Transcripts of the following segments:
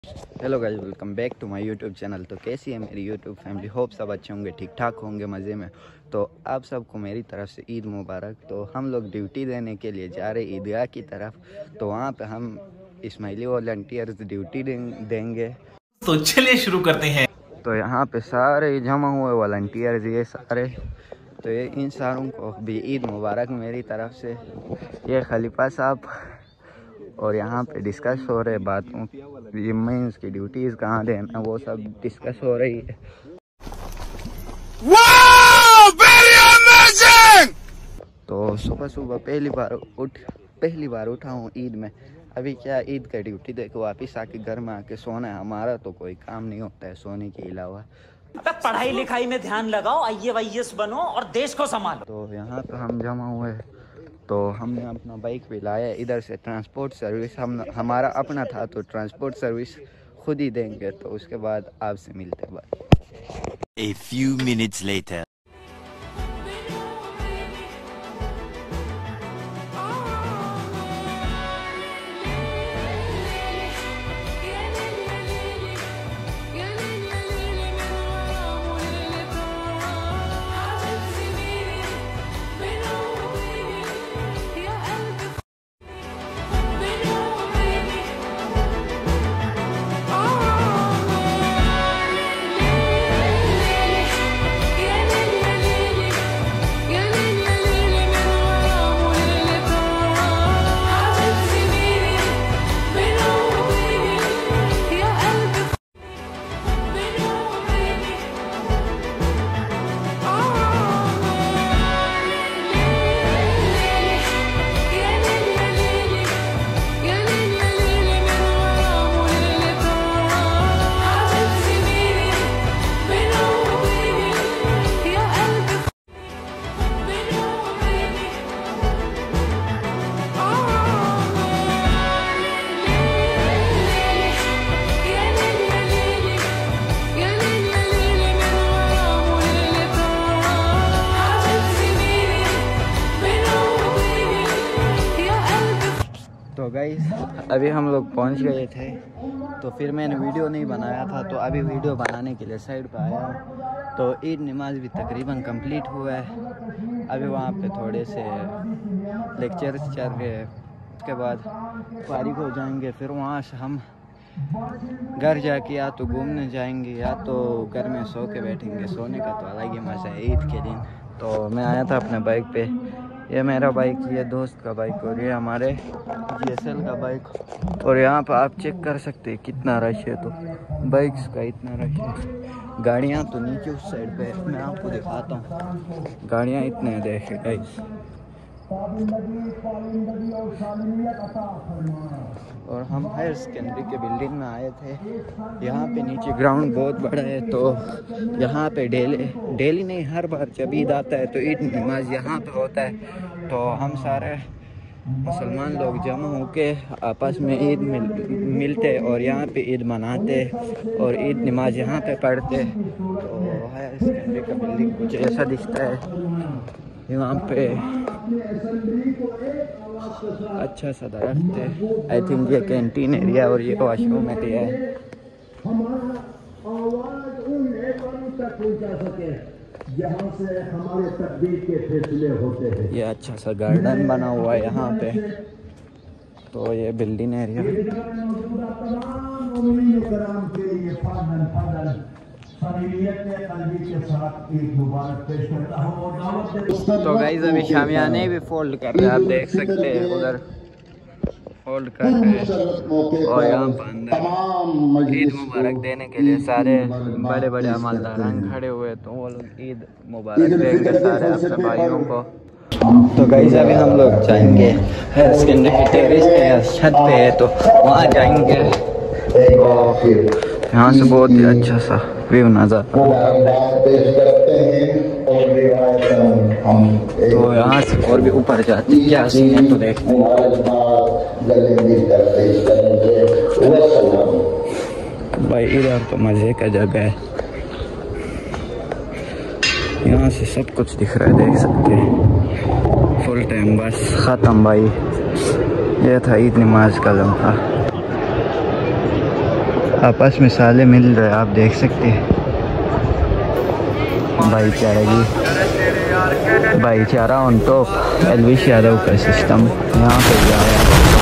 Hello guys, welcome back to my YouTube channel. तो कैसी है मेरी यूट्यूब फैमिली? होप सब अच्छे होंगे, ठीक ठाक होंगे, मज़े में। तो आप सबको मेरी तरफ से ईद मुबारक। तो हम लोग ड्यूटी देने के लिए जा रहे ईदगाह की तरफ। तो वहाँ पे हम इस्माइली वॉलंटियर्स ड्यूटी देंगे। तो चलिए शुरू करते हैं। तो यहाँ पे सारे जमा हुए वॉलंटियर्स, ये सारे। तो ये इन सारों को भी ईद मुबारक मेरी तरफ से। ये खलीफा साहब, और यहाँ पे डिस्कस हो रहे बातों, मीन्स की ड्यूटीज़ कहाँ देना, वो सब डिस्कस हो रही है। Wow, very amazing! तो सुबह सुबह पहली बार उठा हूँ ईद में। अभी क्या ईद का ड्यूटी देके वापस आके घर में आके सोना है। हमारा तो कोई काम नहीं होता है सोने के अलावा। पढ़ाई लिखाई में ध्यान लगाओ, IAS बनो और देश को संभालो। तो यहाँ पे हम जमा हुए, तो हमने अपना बाइक भी लाया। इधर से ट्रांसपोर्ट सर्विस हमारा अपना था, तो ट्रांसपोर्ट सर्विस खुद ही देंगे। तो उसके बाद आपसे मिलते हैं bye. A few minutes later. तो गाइस, अभी हम लोग पहुंच गए थे। तो फिर मैंने वीडियो नहीं बनाया था, तो अभी वीडियो बनाने के लिए साइड पे आया हूँ। तो ईद नमाज भी तकरीबन कंप्लीट हुआ है। अभी वहाँ पे थोड़े से लेक्चर्स चल रहे हैं। उसके बाद फारिग हो जाएंगे। फिर वहाँ से हम घर जाके या तो घूमने जाएंगे या तो घर में सो के बैठेंगे। सोने का तो अलग ही मज़ा है ईद के दिन। तो मैं आया था अपने बाइक पे। ये मेरा बाइक, ये दोस्त का बाइक, और ये हमारे GSL का बाइक। और यहाँ पर आप चेक कर सकते हैं कितना रश है। तो बाइक्स का इतना रश है। गाड़ियाँ तो नीचे उस साइड पे है, मैं आपको दिखाता हूँ। गाड़ियाँ इतने देखे गाइस। और हम हायर सेकेंडरी के बिल्डिंग में आए थे। यहाँ पे नीचे ग्राउंड बहुत बड़ा है। तो यहाँ पे डेली नहीं, हर बार जब ईद आता है तो ईद नमाज यहाँ पे होता है। तो हम सारे मुसलमान लोग जमा होके आपस में ईद मिलते और यहाँ पे ईद मनाते और ईद नमाज यहाँ पे पढ़ते। तो हायर सेकेंडरी का बिल्डिंग कुछ ऐसा दिखता है। यहाँ पे अच्छा सा दरख्त है। आई थिंक ये कैंटीन एरिया और ये वॉशरूम एरिया है। जहाँ से हमारे तकदीर के फैसले होते हैं। ये अच्छा सा गार्डन बना हुआ है यहाँ पे। तो ये बिल्डिंग एरिया। तो गाइस, अभी शामियाने भी फोल्ड कर रहे हैं, आप देख सकते हैं उधर फोल्ड कर रहे हैं। और यहाँ पर अंदर ईद मुबारक देने के लिए सारे बड़े बड़े अमलदार खड़े हुए। तो वो लोग ईद मुबारक देंगे सारे अपने भाइयों को। तो गाइस, अभी हम लोग जाएंगे हायर सेकेंडरी के टेरेस पे, छत पे है, तो वहाँ जाएंगे। तो यहाँ से बहुत ही अच्छा सा व्यू नज़र। तो यहाँ से और भी ऊपर जाते क्या सीन है तो देखते हैं। भाई इधर तो मज़े का जगह है। यहाँ से सब कुछ दिख रहा है, देख सकते हैं। फुल टाइम बस ख़त्म भाई। ये था ईद नमाज का लम्हा। आपस में साले मिल रहे आप देख सकते हैं। भाईचारा ऑन टॉप। एलविश यादव का सिस्टम यहाँ पे आया।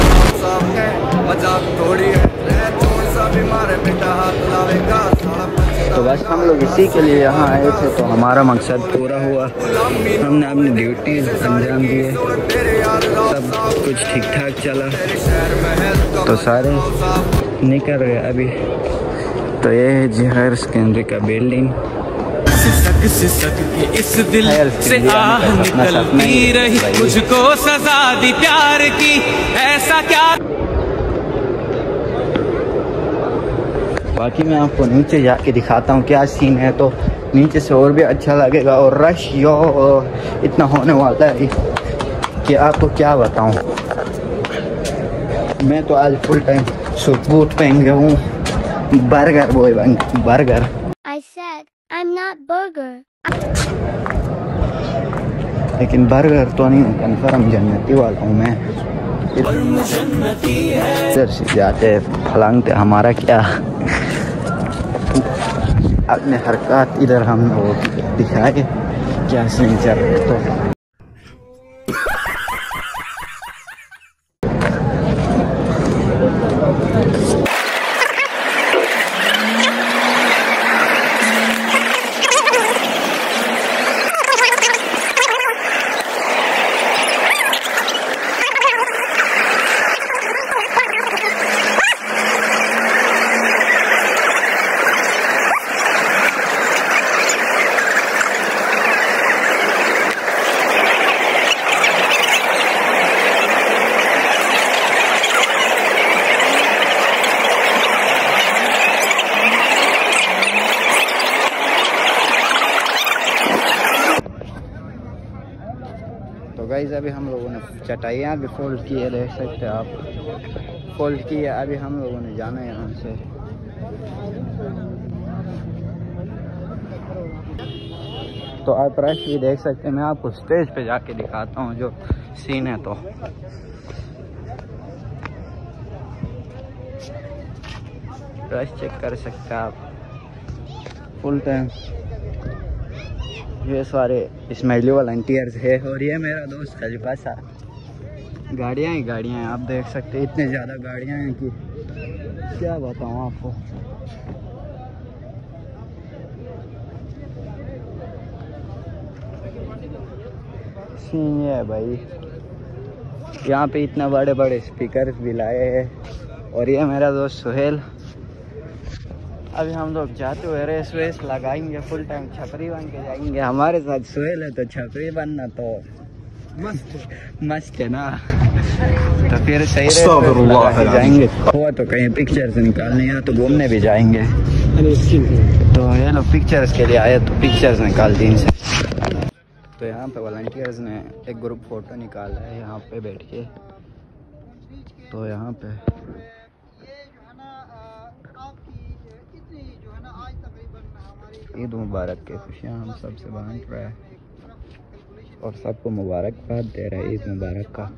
तो बस हम लोग इसी के लिए यहाँ आए थे, तो हमारा मकसद पूरा हुआ। हमने अपनी ड्यूटीज अंजाम दिए, सब कुछ ठीक ठाक चला, तो सारे निकल गए अभी। तो ये है जहर सेकेंडरी का बिल्डिंग। सिसक के इस दिल से आह निकलती रही, मुझको सजा दी प्यार की, ऐसा क्या। बाकी मैं आपको नीचे जाके दिखाता हूँ क्या सीन है, तो नीचे से और भी अच्छा लगेगा। और रश यो इतना होने वाला है कि आपको क्या बताऊँ। मैं तो आज फुल टाइम सूट बूट पहन गया हूँ। बर्गर बॉय बन burger. I said, I'm not burger. लेकिन बर्गर तो नहीं हूँ, कन्फर्म जन्नती वाला हूँ मैं। इधर से जाते फलांगते हमारा क्या अपने हरकत इधर हम वो दिखाए क्या सीन चल रहा है। तो गाइस अभी हम लोगों ने चटाइयाँ भी फोल्ड की है, देख सकते हैं आप, फोल्ड की है। अभी हम लोगों ने जाना है यहाँ से। तो आप रश भी देख सकते हैं। मैं आपको स्टेज पे जाके दिखाता हूँ जो सीन है। तो रश चेक कर सकते हैं आप, फुल टाइम। ये सारे इस्माइली वॉलंटियर्स है और ये मेरा दोस्त खलीफा सा। गाड़ियाँ ही गाड़ियाँ हैं, आप देख सकते हैं। इतने ज़्यादा गाड़ियाँ हैं कि क्या बताऊँ आपको। सीन ये है भाई, यहाँ पे इतने बड़े बड़े स्पीकर्स भी लाए हैं। और ये मेरा दोस्त सुहेल। अभी हम लोग जाते हुए रेस वेस लगाएंगे, फुल टाइम छपरी बन के जाएंगे। हमारे साथ सुहेल है तो छपरी बनना तो मस्त है ना। तो फिर सही रेस जाएंगे। हुआ तो कहीं पिक्चर्स निकालने या तो घूमने भी जाएंगे। तो ये लोग पिक्चर्स के लिए आए तो पिक्चर्स निकाल दी इनसे। तो यहाँ पे वॉलंटियर्स ने एक ग्रुप फोटो निकाला है यहाँ पे बैठ के। तो यहाँ पे ईद मुबारक के खुशियाँ हम सबसे बांट रहे हैं और सबको मुबारकबाद दे रहे हैं ईद मुबारक का।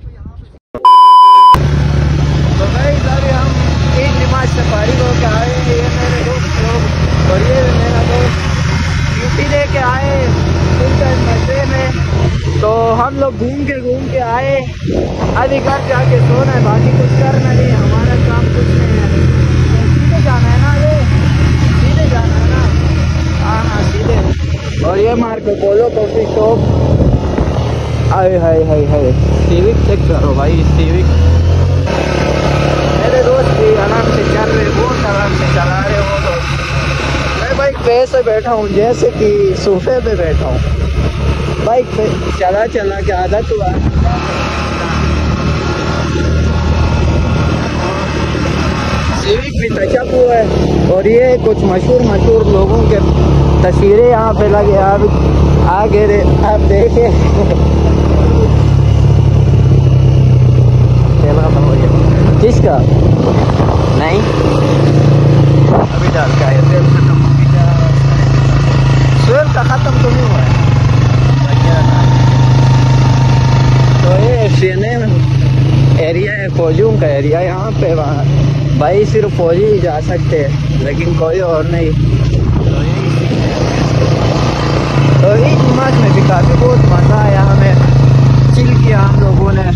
तो गाइस अभी हम ईद नमाज से फारिग होकर आए। ये मेरे दोस्त लोग और ये मेरा दोस्त ड्यूटी दे के आए फुल टाइम मजे में। तो हम लोग घूम के आए। अभी घर जाके सोना है, बाकी कुछ करना नहीं। हमारा काम कुछ नहीं है। सीधे जाना है ना, ये सीधे जाना है ना। हाँ सीधे। और ये Marco Polo coffee shop. Hi hi hi hi, civic check करो भाई, सिविक। मेरे दोस्त भी आराम से चल रहे, बहुत आराम से चला रहे हो। तो मैं बाइक पे ऐसे बैठा हूँ जैसे कि सोफे पे बैठा हूँ। बाइक पे चला के आदत हुआ। सिविक भी टचअप हुआ है। और ये कुछ मशहूर लोगों के तस्वीरें यहाँ पे लगे। आप आगे आप देखे किसका नहीं अभी डाल के आए थे, खत्म हो गया। सुहेल का खत्म तो नहीं हुआ है। तो ये सीने एरिया है, फौजियों का एरिया। यहाँ पे वहाँ भाई सिर्फ फौजी ही जा सकते हैं, लेकिन कोई और नहीं। तो ईद नमाज में भी काफ़ी बहुत मज़ा आया, हमें चिल किया हम लोगों ने।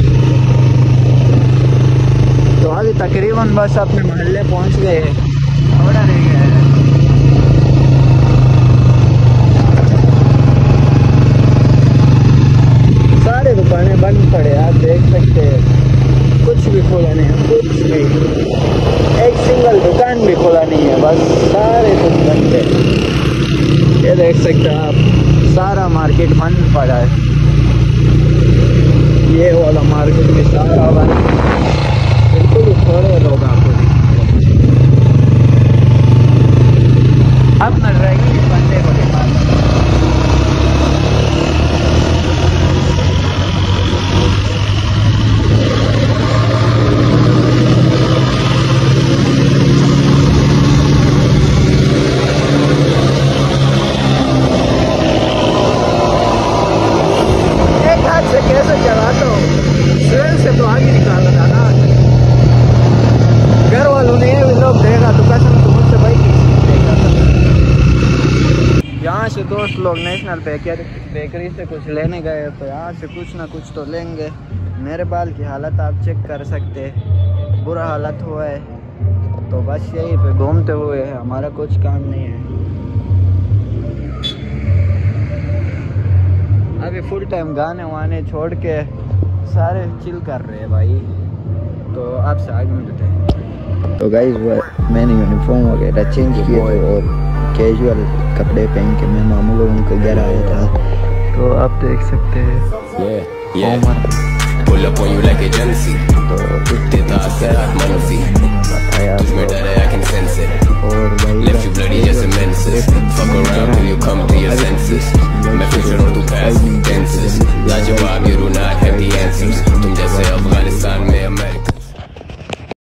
तो अभी तकरीबन बस अपने मोहल्ले पहुंच गए, थोड़ा रह गया है। सारे दुकानें बंद पड़े, आप देख सकते हैं, कुछ भी खोला नहीं है, कुछ भी, एक सिंगल दुकान भी खोला नहीं है, बस सारे कुछ बंद है। ये देख सकते हैं आप, सारा मार्केट बंद पड़ा है। ये वाला मार्केट में सारा बंद, बिल्कुल थोड़े लोग आपको दिखेंगे। अपना ड्राइविंग बंदे को दिखाना। कैसे चलाता हूँ, ट्रेन से तो आगे निकाला था ना। घर वालों ने ये लोग देखा तो कसम से मुझसे भाई देखा था। यहाँ से दोस्त लोग नेशनल बेकरी से कुछ लेने गए, तो यहाँ से कुछ ना कुछ तो लेंगे। मेरे बाल की हालत आप चेक कर सकते हैं, बुरा हालत हुआ है। तो बस यही पे घूमते हुए हमारा कुछ काम नहीं है। अभी फुल टाइम गाने वाने छोड़ के सारे चिल कर रहे हैं भाई। तो आपसे आगे मिलते हैं। तो गाइस मैंने यूनिफॉर्म वगैरह चेंज किए थे और कैजुअल कपड़े पहन के मैं मामू लोगों के घर आया था। तो आप देख सकते हैं Pull up on you like agency. तो देता असरात मनफी, तुझमें डर है I can sense it. और भाई Left you bloody just a menses. Fuck around till you come to your senses. मैं future और तू past.